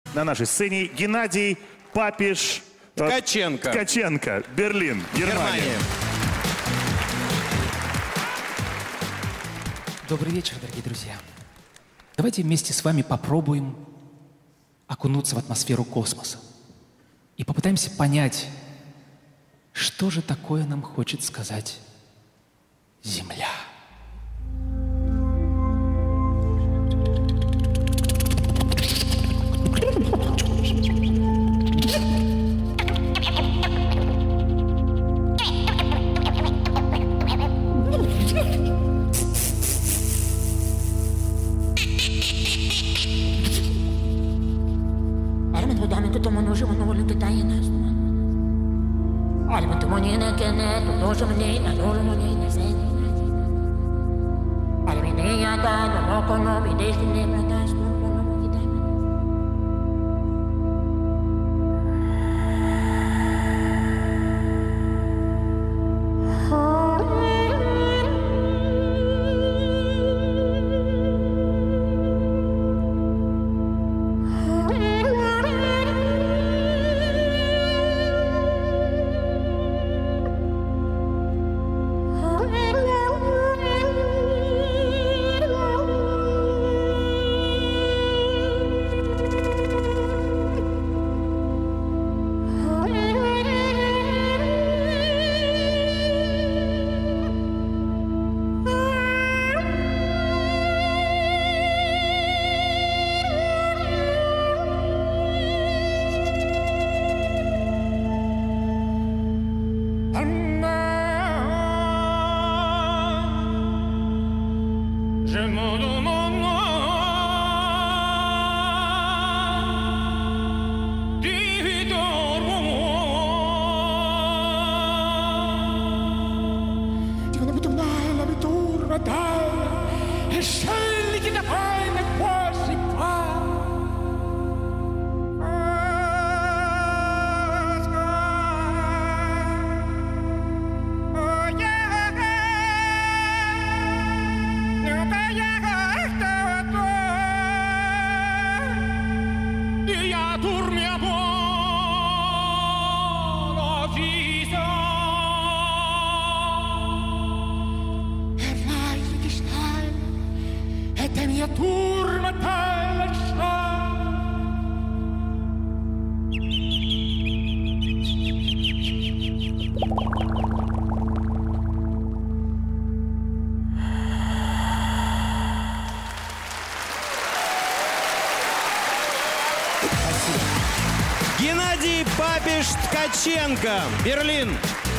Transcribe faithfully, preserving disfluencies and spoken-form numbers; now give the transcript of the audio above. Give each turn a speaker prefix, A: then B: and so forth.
A: На нашей сцене Геннадий Папиш
B: Ткаченко.
A: Ткаченко, Берлин, Германия.
B: Германия.
C: Добрый вечер, дорогие друзья. Давайте вместе с вами попробуем окунуться в атмосферу космоса и попытаемся понять, что же такое нам хочет сказать Земля.
B: Геннадий Папиш Ткаченко, Берлин.